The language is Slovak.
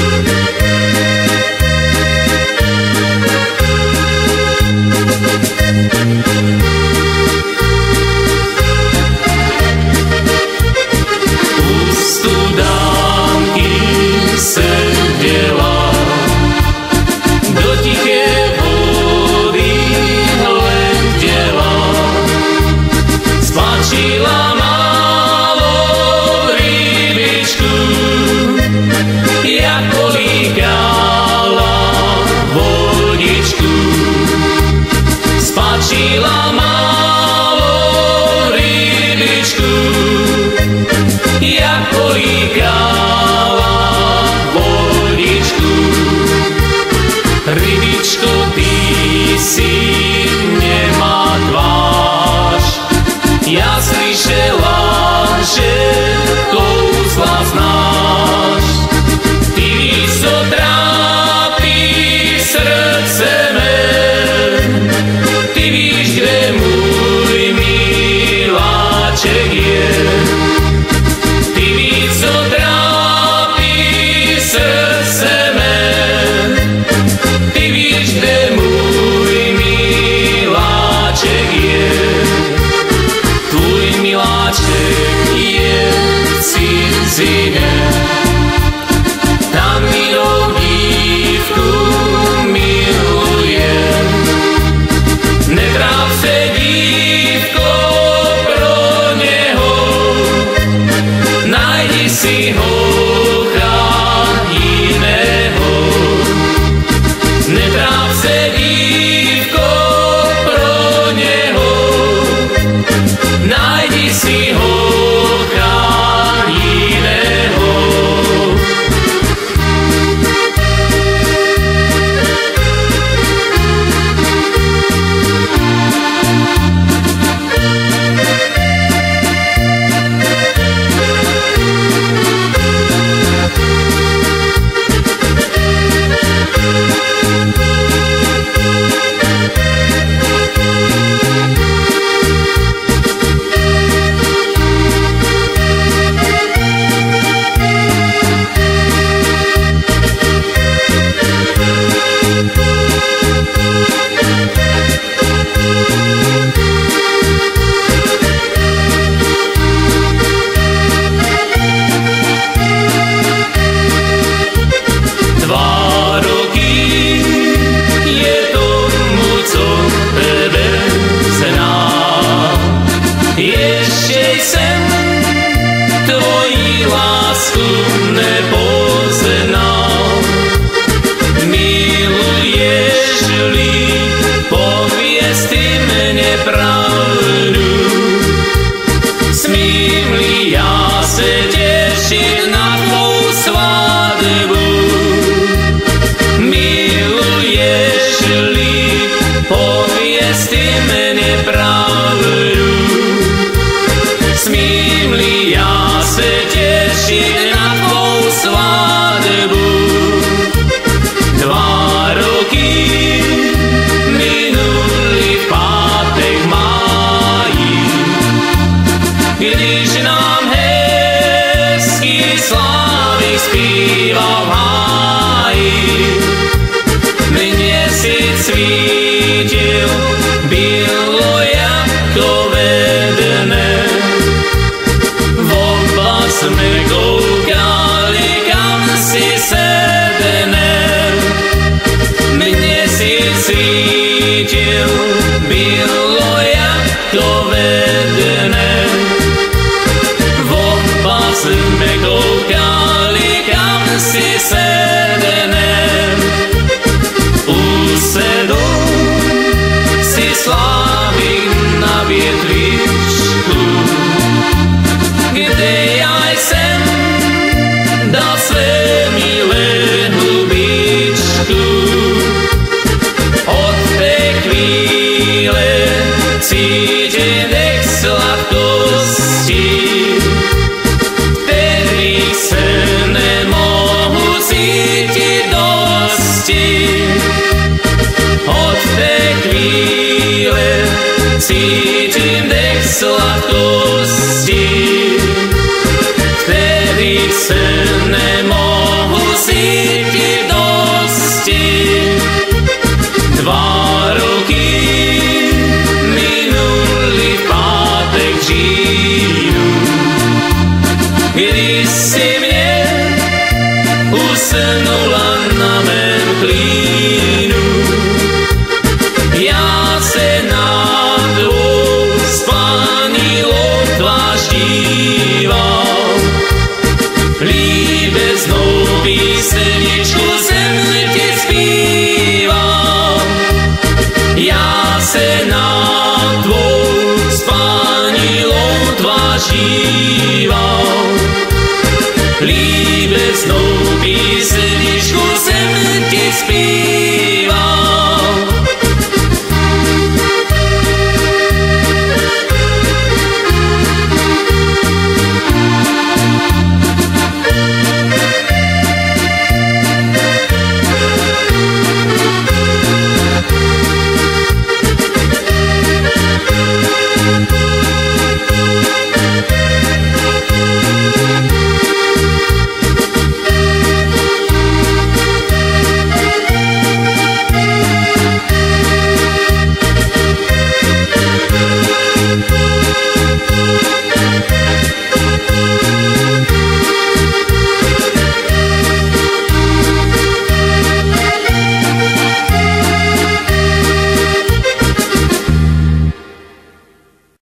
Spačila malú rybičku, jako líkala vodičku. Rybičko, ty si nemá tvář, ja slyšela, že kouzla znáš. Ty víš, co trápí srdce mé, ty víš, kde můj miláček je. Ty víš, co trápí srdce mé, ty víš, kde můj miláček je. Tvůj miláček je v cizině, tam milou dívku miluje. Netráp se, dívko, pro něho, najdi si holka jiného. Netráp se, dívko, pro něho, najdi si holka jiného. Ještě jsem tvoji lásku nepoznal. Miluješ-li, pověz ty mne pravdu. Smím-li já se těšit na tvou svatbu? Miluješ-li, pověz ty mne pravdu. Smím-li já se těšit na tvou svatbu? 2 roky minuli v pátek máji, když nám hezký Slávik zpíval v háji. Měsíc svítil, bylo jako ve dne. Jsme koukali, kam si sednem. Měsíc svítil, bylo jako ve dne. Oba jsme koukali, kam si sednem. Usedl si Slávik na větvičku, kde já jsem dal své milé hubičku. Od té chvíle cítím dech sladkosti, vtedy se nemohu cítit dosti. Od té chvíle cítím dech sladkosti, vtedy se nemohu cítit líbeznou písničku sem ti zpívam. Ja se na tvou spánilou tvář dívam. Líbeznou písničku sem ti zpívam.